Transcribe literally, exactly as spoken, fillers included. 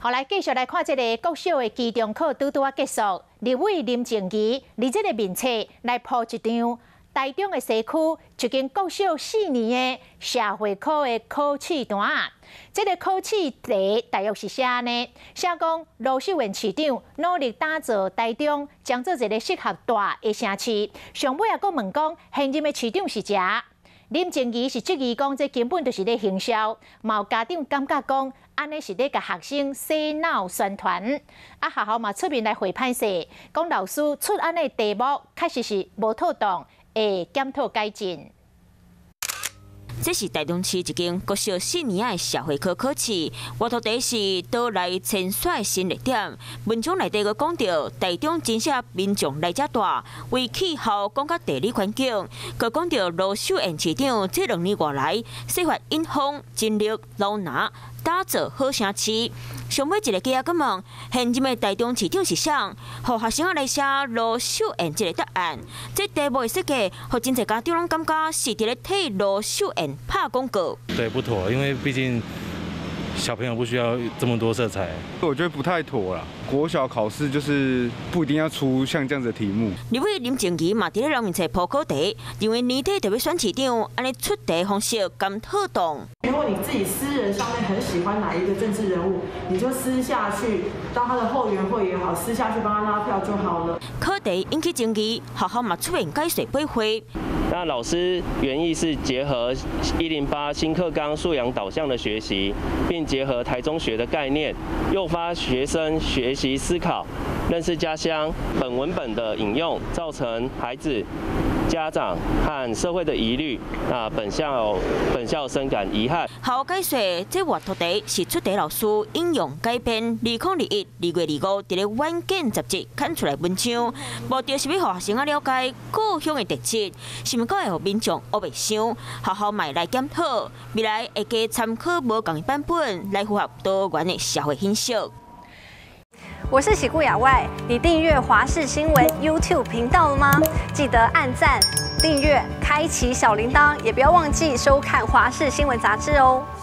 后来继续来看这个国小的期中考拄拄啊结束，立委林静怡以这个名册来铺一张台中的西区一间国小四年的社会科的考试单。这个考试题大约是写呢，写讲罗秀燕市长努力打造台中，将做一个适合大的城市。上尾也阁问讲，现任的市长是谁？林静怡是质疑讲，这根本就是咧行销。嘛有家长感觉讲，安尼是咧甲学生洗脑宣传。啊，学校嘛出面来回判释，讲老师出安尼题目，确实是无妥当，会检讨改进。 这是台中市一间国小四年的社会科考试，话题题是倒来前选新热点。文章内底个讲到，台中真正民众来遮大，为气候讲甲地理环境，佮讲到罗秀燕市长这两年外来，设法引风尽力捞拿，打造好城市。上尾一个记者佮问，现任的台中市长是啥？互学生仔来写罗秀燕这个答案。这题目的设计，互真侪家长拢感觉是伫咧替罗秀燕拍广告。 对，不妥，因为毕竟小朋友不需要这么多色彩。 我觉得不太妥啦。国小考试就是不一定要出像这样子的题目。 立委林静怡嘛，伫咧人面册铺考题，认为年底特别选市长，安尼出题方式咁妥当。 如果你自己私人上面很喜欢哪一个政治人物，你就私下去当他的后援会也好，私下去帮他拉票就好了。 考题引起争议，学校嘛出面解说驳回。 那老师原意是结合一零八新课纲素养导向的学习，并结合台中学的概念，诱发学生学习思考、认识家乡。本文本的引用造成孩子、家长和社会的疑虑，那本校本校深感遗憾。 校解说，这画图题是出题老师应用改编二零二一二月二五伫咧《晚间》杂志刊出来文章，目的是要让学生啊了解故乡的特质，是毋够会互民众学袂伤。学校卖来检讨，未来会加参考无同的版本，来符合多元的社会现象。 我是喜顾亚外，你订阅华视新闻 YouTube 频道了吗？记得按赞、订阅、开启小铃铛，也不要忘记收看华视新闻杂志哦。